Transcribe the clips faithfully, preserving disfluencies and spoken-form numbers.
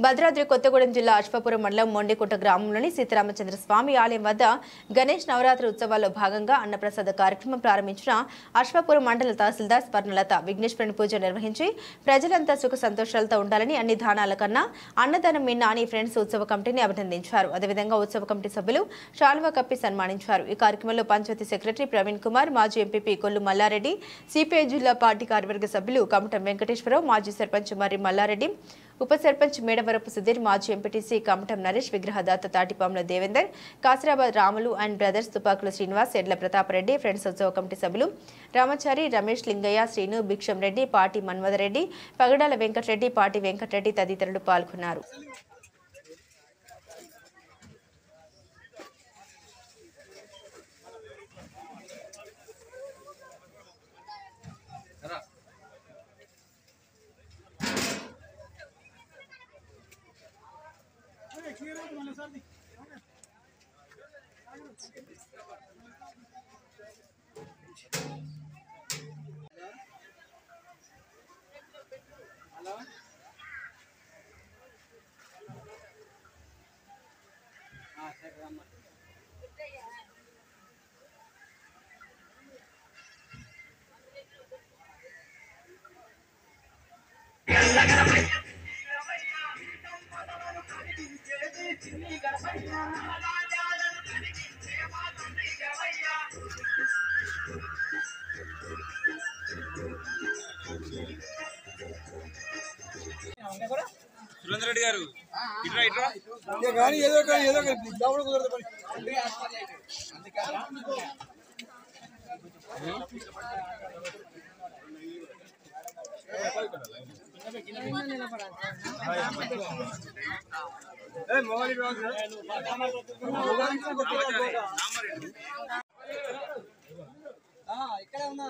భద్రాద్రి కొత్తగూడెం జిల్లా అశ్వాపురం మండలం మొండికుంట గ్రామంలోని సీతారామచంద్ర స్వామి ఆలయం వద్ద గణేష్ నవరాత్రి ఉత్సవాల్లో భాగంగా అన్నప్రసాద కార్యక్రమం ప్రారంభించిన అశ్వాపురం మండల తహసీల్దార్ స్వర్ణలత విఘ్నేశ్వరుని పూజ నిర్వహించి ప్రజలంతా సుఖ సంతోషాలతో ఉండాలని అన్ని దానాల కన్నా అన్నదానం మిన్న అని ఫ్రెండ్స్ ఉత్సవ కమిటీని అభినందించారు. అదేవిధంగా ఉత్సవ కమిటీ సభ్యులు శాలువా కప్పి సన్మానించారు. ఈ కార్యక్రమంలో పంచాయతీ సెక్రటరీ ప్రవీణ్ కుమార్, మాజీ ఎంపీపీ కొల్లు మల్లారెడ్డి, సిపిఐ జిల్లా పార్టీ కార్యవర్గ సభ్యులు కమటం వెంకటేశ్వరరావు, మాజీ సర్పంచ్ మర్రి మల్లారెడ్డి, ఉప సర్పంచ్ మేడవరపు సుధీర్, మాజీ ఎంపీటీసీ కమటం నరేష్, విగ్రహదాత Tatipamula Devender, Kasirabad Ramulu and brothers, Tupakula Srinivas, Edla Pratapareddy, friends ఉత్సవ కమిటీ సభ్యులు రామచారి, రమేష్, లింగయ్య, శ్రీను, భిక్షం రెడ్డి, పాటి మన్మథరెడ్డి, పగడాల వెంకటరెడ్డి, పాటి వెంకటరెడ్డి తదితరులు పాల్గొన్నారు. సురేంద్ర రెడ్డి గారు ఇట్లా ఇట్లా కానీ ఏదో కానీ ఏదో దౌడు కుదరదు. ఇక్కడ ఉన్నా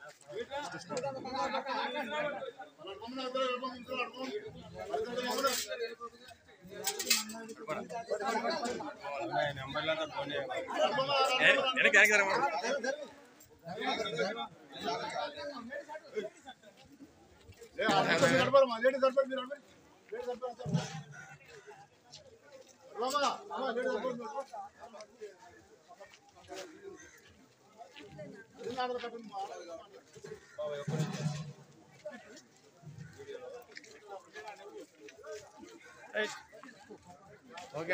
ఓకే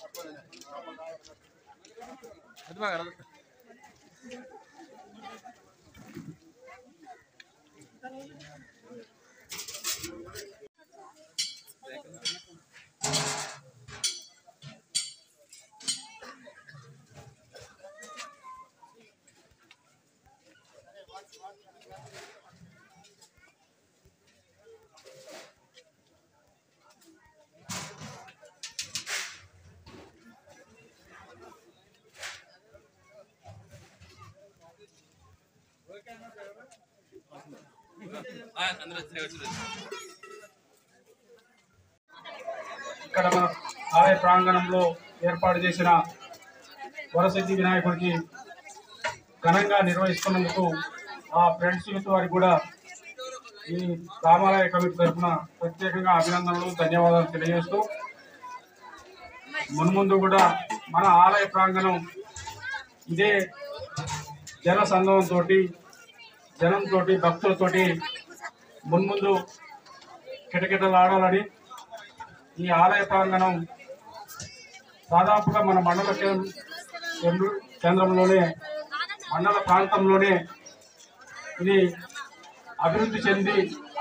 ఇక్కడ మన ఆలయ ప్రాంగణంలో ఏర్పాటు చేసిన వరసిద్ధి వినాయకుడికి ఘనంగా నిర్వహిస్తున్నందుకు ఆ ఫ్రెండ్స్ యూత్ వారికి కూడా ఈ రామాలయ కమిటీ తరఫున ప్రత్యేకంగా అభినందనలు, ధన్యవాదాలు తెలియజేస్తూ మున్ముందు కూడా మన ఆలయ ప్రాంగణం ఇదే జన సందోహంతో జనంతో భక్తులతోటి మున్ముందు కిటకిటలాడాలని ఈ ఆలయ ప్రాంగణం దాదాపుగా మన మండల కేంద్రంలోనే మండల ప్రాంతంలోనే ఇది అభివృద్ధి చెంది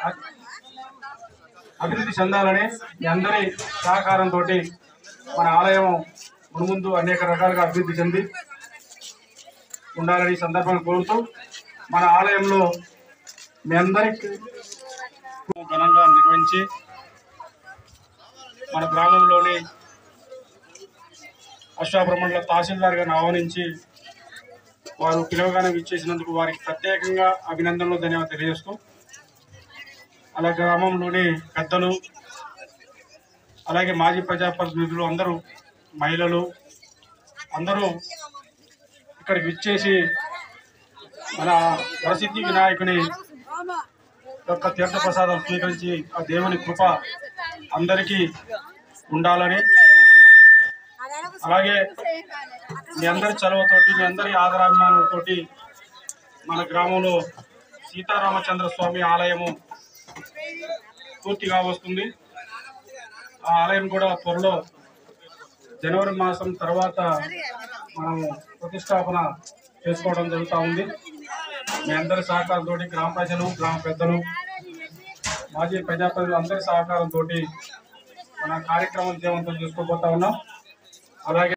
అభివృద్ధి చెందాలని మీ అందరి సహకారంతో మన ఆలయం మున్ముందు అనేక రకాలుగా అభివృద్ధి చెంది ఉండాలని సందర్భంగా కోరుతూ మన ఆలయంలో మీ అందరికీ ఘనంగా నిర్వహించి మన గ్రామంలోని అశ్వాపురం మండల తహసీల్దార్ గారిని ఆహ్వానించి వారు పిలువగానే ఇచ్చేసినందుకు వారికి ప్రత్యేకంగా అభినందనలు, ధన్యవాదాలు తెలియజేస్తూ అలా గ్రామంలోని పెద్దలు అలాగే మాజీ ప్రజాప్రతినిధులు అందరూ మహిళలు అందరూ ఇక్కడికి విచ్చేసి మన వరసిద్ధి వినాయకుని యొక్క తీర్థ ప్రసాదం స్వీకరించి ఆ దేవుని కృప అందరికీ ఉండాలని, అలాగే మీ అందరి చలవతోటి మీ అందరి ఆదరాభిమానాలతోటి మన గ్రామంలో సీతారామచంద్ర స్వామి ఆలయము పూర్తిగా వస్తుంది. ఆ ఆలయం కూడా త్వరలో జనవరి మాసం తర్వాత మనము ప్రతిష్టాపన చేసుకోవడం జరుగుతూ ఉంది. మీ అందరి సహకారంతో గ్రామ ప్రజలు, గ్రామ పెద్దలు, మాజీ ప్రజాప్రతినిధులు అందరి సహకారంతో మన కార్యక్రమం విజయవంతం చేసుకోబోతా ఉన్నాం. అలాగే